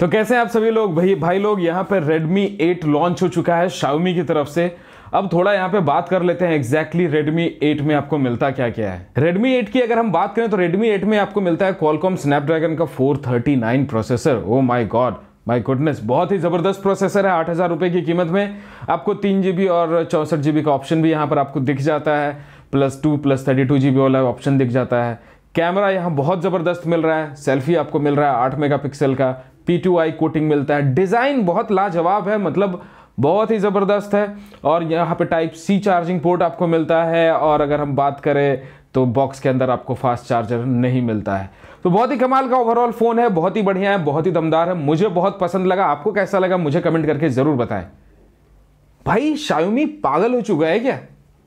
तो कैसे हैं आप सभी लोग भाई लोग। यहाँ पे Redmi 8 लॉन्च हो चुका है Xiaomi की तरफ से। अब थोड़ा यहाँ पे बात कर लेते हैं एग्जैक्टली Redmi 8 में आपको मिलता क्या क्या है। Redmi 8 की अगर हम बात करें तो Redmi 8 में आपको मिलता है Qualcomm Snapdragon का 439 processor. Oh my god, my goodness, बहुत ही जबरदस्त प्रोसेसर है। 8,000 रुपए की कीमत में आपको 3GB और 64GB का ऑप्शन भी यहाँ पर आपको दिख जाता है, +2 +32GB वाला ऑप्शन दिख जाता है। कैमरा यहाँ बहुत ज़बरदस्त मिल रहा है, सेल्फी आपको मिल रहा है 8 मेगापिक्सल का, P2i कोटिंग मिलता है। डिज़ाइन बहुत लाजवाब है, मतलब बहुत ही ज़बरदस्त है। और यहाँ पे टाइप सी चार्जिंग पोर्ट आपको मिलता है। और अगर हम बात करें तो बॉक्स के अंदर आपको फास्ट चार्जर नहीं मिलता है। तो बहुत ही कमाल का ओवरऑल फ़ोन है, बहुत ही बढ़िया है, बहुत ही दमदार है। मुझे बहुत पसंद लगा। आपको कैसा लगा मुझे कमेंट करके ज़रूर बताएं। भाई Xiaomi पागल हो चुका है क्या?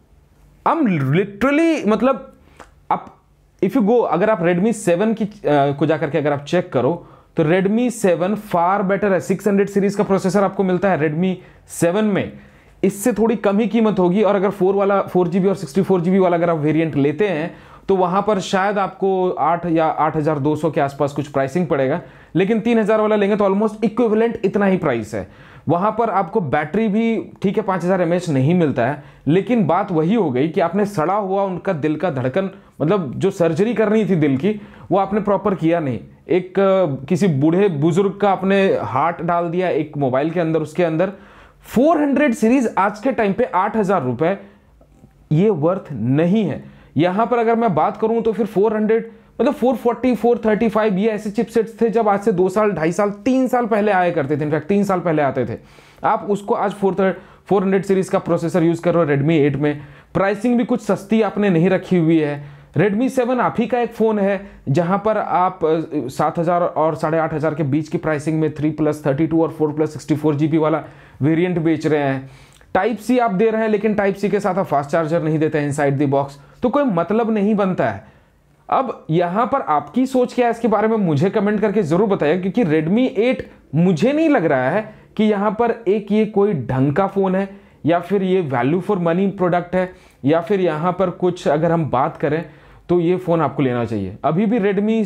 हम लिटरली मतलब आप इफ़ यू गो, अगर आप Redmi 7 की को जाकर के अगर आप चेक करो तो Redmi 7 फार बेटर है। 600 सीरीज का प्रोसेसर आपको मिलता है Redmi 7 में, इससे थोड़ी कम ही कीमत होगी। और अगर 4GB और 64GB वाला अगर आप वेरिएंट लेते हैं तो वहां पर शायद आपको 8 या 8,200 के आसपास कुछ प्राइसिंग पड़ेगा। लेकिन 3,000 वाला लेंगे तो ऑलमोस्ट इक्विवेलेंट इतना ही प्राइस है। वहां पर आपको बैटरी भी ठीक है 5,000 mAh नहीं मिलता है, लेकिन बात वही हो गई कि आपने सड़ा हुआ उनका दिल का धड़कन, मतलब जो सर्जरी करनी थी दिल की, वो आपने प्रॉपर किया नहीं। एक किसी बूढ़े बुजुर्ग का आपने हार्ट डाल दिया एक मोबाइल के अंदर, उसके अंदर 400 सीरीज आज के टाइम पे 8,000 रुपए ये वर्थ नहीं है। यहां पर अगर मैं बात करूं तो फिर 400 मतलब 440 435 ये ऐसे चिपसेट्स थे जब आज से 2 साल 2.5 साल 3 साल पहले आया करते थे। इनफैक्ट 3 साल पहले आते थे। आप उसको आज 400 सीरीज का प्रोसेसर यूज कर रहे हो Redmi 8 में। प्राइसिंग भी कुछ सस्ती आपने नहीं रखी हुई है। Redmi 7 आप ही का एक फ़ोन है जहां पर आप 7,000 और 8,500 के बीच की प्राइसिंग में 3 +32 और 4 +64GB वाला वेरिएंट बेच रहे हैं। टाइप सी आप दे रहे हैं, लेकिन टाइप सी के साथ आप फास्ट चार्जर नहीं देते हैं इनसाइड द बॉक्स, तो कोई मतलब नहीं बनता है। अब यहां पर आपकी सोच क्या है इसके बारे में मुझे कमेंट करके जरूर बताइए, क्योंकि Redmi 8 मुझे नहीं लग रहा है कि यहां पर एक ये कोई ढंग का फ़ोन है, या फिर ये वैल्यू फॉर मनी प्रोडक्ट है, या फिर यहां पर कुछ अगर हम बात करें तो ये फ़ोन आपको लेना चाहिए। अभी भी Redmi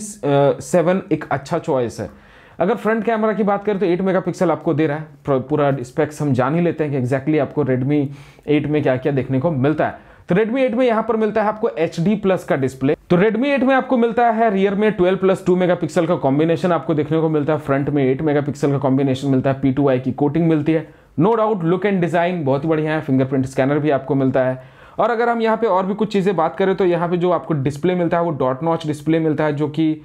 7 एक अच्छा चॉइस है। अगर फ्रंट कैमरा की बात करें तो 8 मेगापिक्सल आपको दे रहा है। पूरा स्पेक्स हम जान ही लेते हैं कि एग्जैक्टली आपको Redmi 8 में क्या क्या देखने को मिलता है। तो Redmi 8 में यहाँ पर मिलता है आपको HD+ का डिस्प्ले। तो Redmi 8 में आपको मिलता है रियर में 12+2 मेगापिक्सल का कॉम्बिनेशन आपको देखने को मिलता है। फ्रंट में 8 मेगापिक्सल का कॉम्बिनेशन मिलता है। P2i की कोटिंग मिलती है। No doubt look and design बहुत बढ़िया है। फिंगरप्रिंट स्कैनर भी आपको मिलता है। और अगर हम यहाँ पे और भी कुछ चीज़ें बात करें तो यहाँ पे जो आपको डिस्प्ले मिलता है वो डॉट नॉच डिस्प्ले मिलता है, जो कि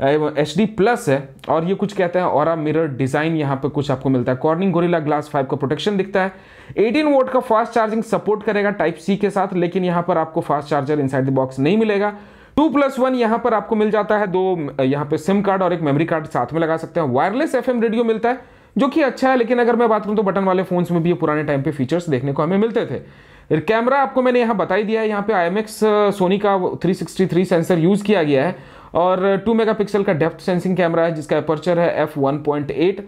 HD+ है। और ये कुछ कहते हैं ऑरा मिरर डिज़ाइन यहाँ पे कुछ आपको मिलता है। कॉर्निंग गोरिल्ला ग्लास 5 का प्रोटेक्शन दिखता है। 18 वोल्ट का फास्ट चार्जिंग सपोर्ट करेगा टाइप सी के साथ, लेकिन यहाँ पर आपको fast charger inside the box नहीं मिलेगा। 2+1 यहाँ पर आपको मिल जाता है। 2 यहाँ पे सिम कार्ड और एक मेमोरी कार्ड साथ में लगा सकते हैं। वायरलेस FM रेडियो मिलता है जो कि अच्छा है, लेकिन अगर मैं बात करूँ तो बटन वाले फोन्स में भी ये पुराने टाइम पे फीचर्स देखने को हमें मिलते थे। कैमरा आपको मैंने यहाँ बता ही दिया है। यहाँ पे IMX सोनी का 363 सेंसर यूज़ किया गया है और 2 मेगापिक्सल का डेप्थ सेंसिंग कैमरा है जिसका अपर्चर है f1.8।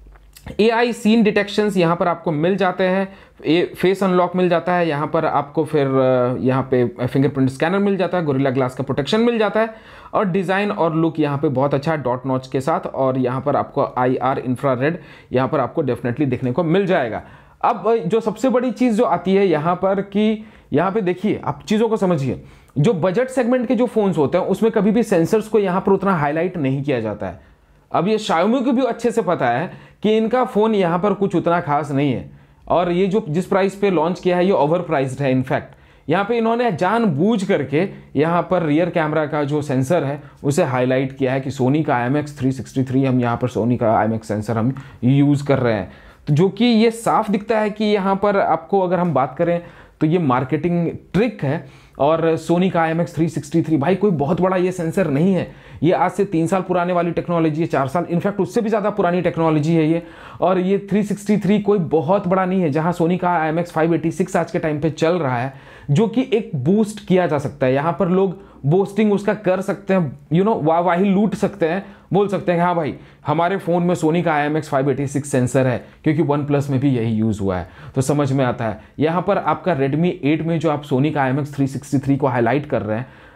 AI सीन डिटेक्शंस यहाँ पर आपको मिल जाते हैं। फेस अनलॉक मिल जाता है यहाँ पर आपको। फिर यहाँ पे फिंगरप्रिंट स्कैनर मिल जाता है। गोरिल्ला ग्लास का प्रोटेक्शन मिल जाता है। और डिज़ाइन और लुक यहाँ पे बहुत अच्छा है डॉट नॉच के साथ। और यहाँ पर आपको IR इंफ्रारेड यहाँ पर आपको डेफिनेटली देखने को मिल जाएगा। अब जो सबसे बड़ी चीज़ जो आती है यहाँ पर कि यहाँ पे देखिए आप चीज़ों को समझिए। जो बजट सेगमेंट के जो फ़ोन्स होते हैं उसमें कभी भी सेंसर्स को यहाँ पर उतना हाईलाइट नहीं किया जाता है। अब ये Xiaomi को भी अच्छे से पता है कि इनका फ़ोन यहाँ पर कुछ उतना खास नहीं है। और ये जो जिस प्राइस पे लॉन्च किया है ये ओवर प्राइस्ड है। इनफैक्ट यहाँ पे इन्होंने जानबूझ करके यहाँ पर रियर कैमरा का जो सेंसर है उसे हाईलाइट किया है कि सोनी का IMX 363 हम यहाँ पर सोनी का IMX सेंसर हम यूज़ कर रहे हैं। तो जो कि ये साफ दिखता है कि यहाँ पर आपको अगर हम बात करें तो ये मार्केटिंग ट्रिक है। और सोनी का IMX 363 भाई कोई बहुत बड़ा ये सेंसर नहीं है। ये आज से 3 साल पुराने वाली टेक्नोलॉजी है, 4 साल, इनफैक्ट उससे भी ज़्यादा पुरानी टेक्नोलॉजी है ये। और ये 363 कोई बहुत बड़ा नहीं है। जहाँ सोनी का IMX 586 आज के टाइम पे चल रहा है, जो कि एक बूस्ट किया जा सकता है। यहाँ पर लोग बोस्टिंग उसका कर सकते हैं, वाही लूट सकते हैं, बोल सकते हैं हाँ भाई हमारे फ़ोन में सोनी का IMX 586 सेंसर है, क्योंकि OnePlus में भी यही यूज़ हुआ है। तो समझ में आता है। यहाँ पर आपका Redmi 8 में जो आप सोनी का IMX 363 को हाईलाइट कर रहे हैं,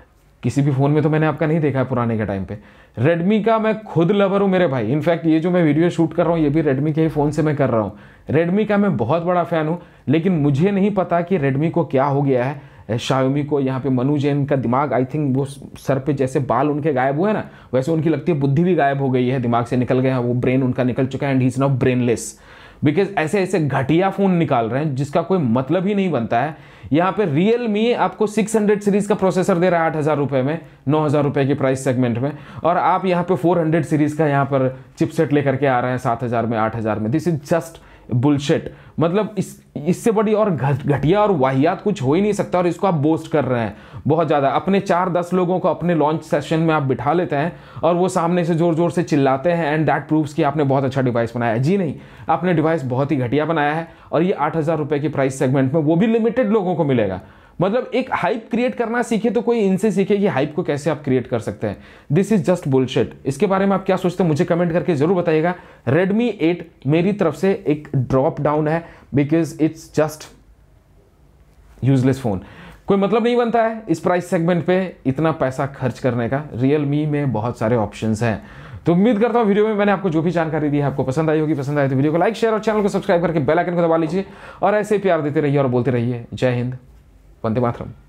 किसी भी फ़ोन में तो मैंने आपका नहीं देखा है पुराने के टाइम पे। रेडमी का मैं खुद लवर हूँ मेरे भाई। इनफैक्ट ये जो मैं वीडियो शूट कर रहा हूँ ये भी रेडमी के ही फ़ोन से मैं कर रहा हूँ। रेडमी का मैं बहुत बड़ा फ़ैन हूँ, लेकिन मुझे नहीं पता कि रेडमी को क्या हो गया है। शाओमी को यहाँ पे मनु जैन का दिमाग, आई थिंक वो सर पे जैसे बाल उनके गायब हुए ना, वैसे उनकी लगती है बुद्धि भी गायब हो गई है, दिमाग से निकल गया, वो ब्रेन उनका निकल चुका है and he is now brainless. Because ऐसे ऐसे घटिया फ़ोन निकाल रहे हैं जिसका कोई मतलब ही नहीं बनता है। यहाँ पे Realme आपको 600 सीरीज़ का प्रोसेसर दे रहा है 8,000 रुपये में, 9,000 रुपये की प्राइस सेगमेंट में, और आप यहाँ पे 400 सीरीज़ का यहाँ पर चिपसेट लेकर के आ रहे हैं 7,000 में, 8,000 में। This is just bullshit. मतलब इससे बड़ी और घटिया और वाहियात कुछ हो ही नहीं सकता, और इसको आप बोस्ट कर रहे हैं बहुत ज़्यादा। अपने 4-10 लोगों को अपने लॉन्च सेशन में आप बिठा लेते हैं और वो सामने से ज़ोर ज़ोर से चिल्लाते हैं एंड दैट प्रूव्स कि आपने बहुत अच्छा डिवाइस बनाया है। जी नहीं, आपने डिवाइस बहुत ही घटिया बनाया है, और ये 8,000 रुपये की प्राइस सेगमेंट में, वो भी लिमिटेड लोगों को मिलेगा। मतलब एक हाइप क्रिएट करना सीखे तो कोई इनसे सीखे कि हाइप को कैसे आप क्रिएट कर सकते हैं। This is just bullshit. इसके बारे में आप क्या सोचते हैं मुझे कमेंट करके जरूर बताइएगा। Redmi 8 मेरी तरफ से एक ड्रॉप डाउन है, because it's just useless phone. कोई मतलब नहीं बनता है इस प्राइस सेगमेंट पे इतना पैसा खर्च करने का। Realme में बहुत सारे ऑप्शंस हैं। तो उम्मीद करता हूँ वीडियो में मैंने आपको जो भी जानकारी दी है आपको पसंद आई होगी। पसंद आए तो वीडियो को लाइक, शेयर और चैनल को सब्सक्राइब करके बेल आइकन को दबा लीजिए, और ऐसे ही प्यार देते रहिए और बोलते रहिए जय हिंद, वंदे मातरम।